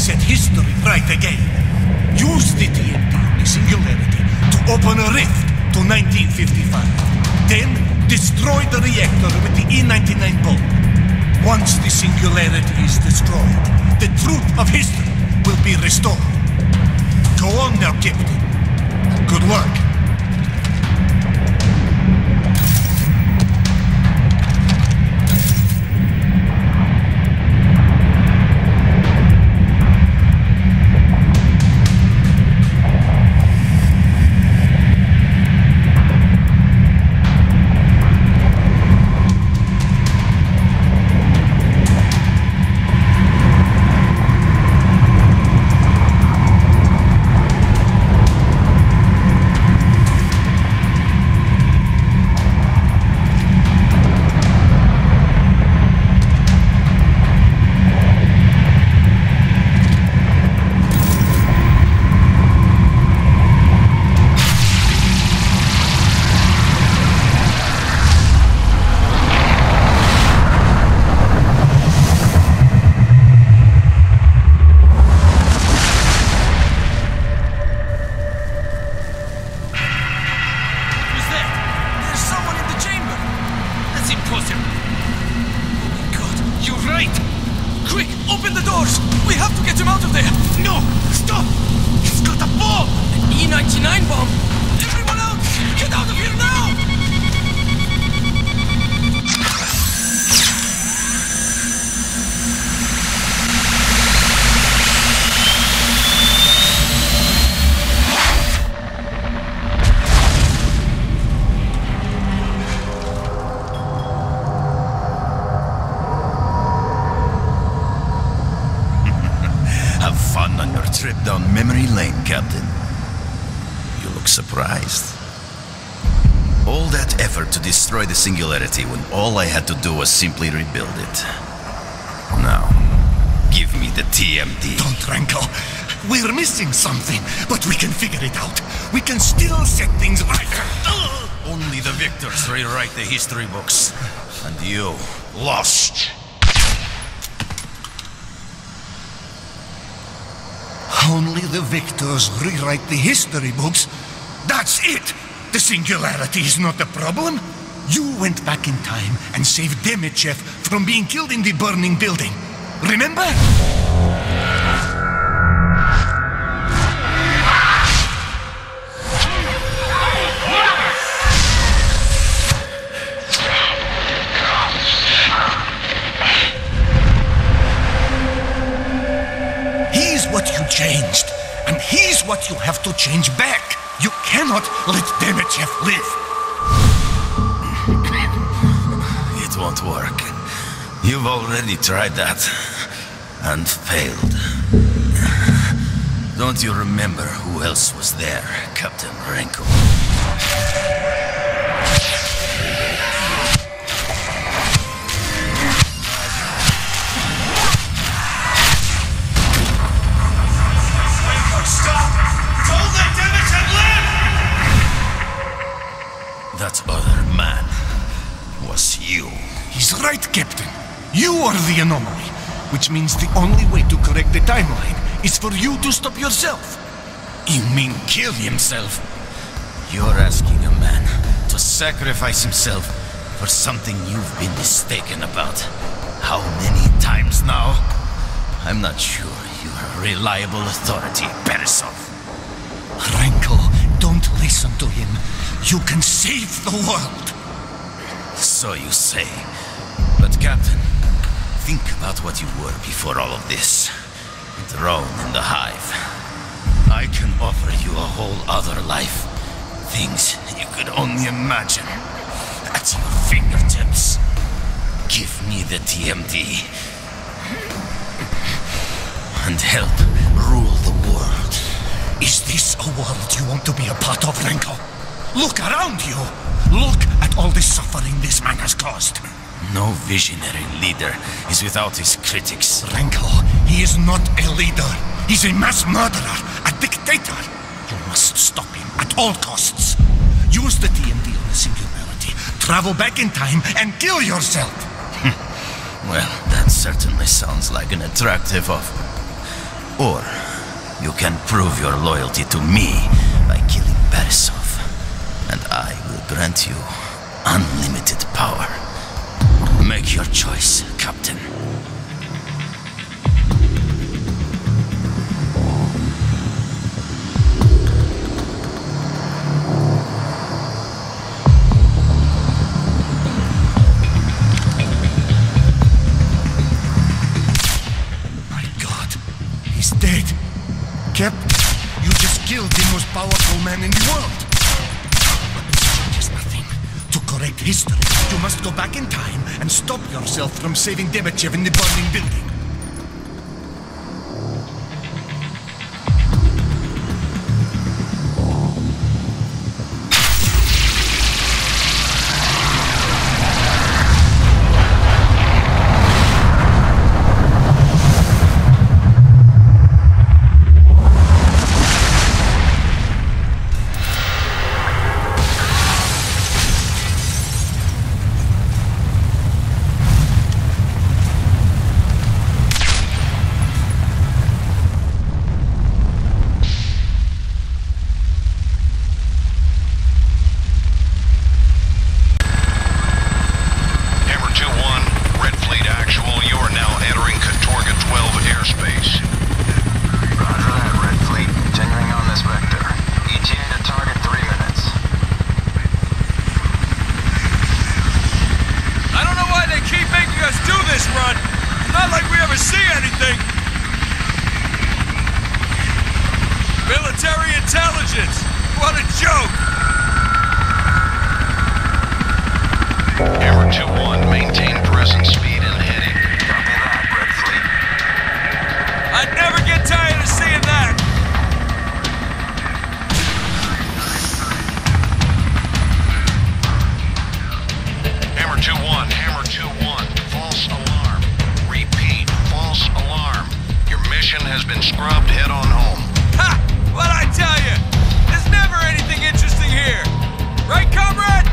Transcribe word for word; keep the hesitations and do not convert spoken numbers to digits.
set history right again. Use the T M D on the Singularity to open a rift to nineteen fifty-five. Then, destroy the reactor with the E ninety-nine bomb. Once the Singularity is destroyed, the truth of history will be restored. Go on now, Captain. Good luck. Trip down memory lane, Captain. You look surprised. All that effort to destroy the Singularity when all I had to do was simply rebuild it. Now, give me the T M D. Don't, Ranko. We're missing something, but we can figure it out. We can still set things right. Only the victors rewrite the history books. And you lost. Only the victors rewrite the history books. That's it! The Singularity is not the problem. You went back in time and saved Demichev from being killed in the burning building. Remember? Changed, and he's what you have to change back. You cannot let Demichev live. It won't work. You've already tried that, and failed. Don't you remember who else was there, Captain Ranko? That other man was you. He's right, Captain. You are the anomaly, which means the only way to correct the timeline is for you to stop yourself. You mean kill himself? You're asking a man to sacrifice himself for something you've been mistaken about. How many times now? I'm not sure you're a reliable authority, Beresov. Ranko, don't listen to him. You can save the world. So you say. But Captain, think about what you were before all of this. A drone in the hive. I can offer you a whole other life. Things you could only imagine. At your fingertips. Give me the T M D. And help rule the world. Is this a world you want to be a part of, Ranko? Look around you! Look at all the suffering this man has caused. No visionary leader is without his critics. Ranko, he is not a leader. He's a mass murderer, a dictator. You must stop him at all costs. Use the T M D on the Singularity. Travel back in time and kill yourself. Well, that certainly sounds like an attractive offer. Or you can prove your loyalty to me by killing Borisov, and I will grant you unlimited power. Make your choice, Captain. Cap, you just killed the most powerful man in the world. But this changes nothing. To correct history, you must go back in time and stop yourself from saving Demechev in the burning building. Military intelligence! What a joke! Hammer two one, maintain present speed and heading. Copy that, Red Fleet. I'd never get tired of seeing that! Hammer two one, Hammer two one, false alarm. Repeat, false alarm. Your mission has been scrubbed, head on home. Ha! What'd I tell you? There's never anything interesting here! Right, comrade?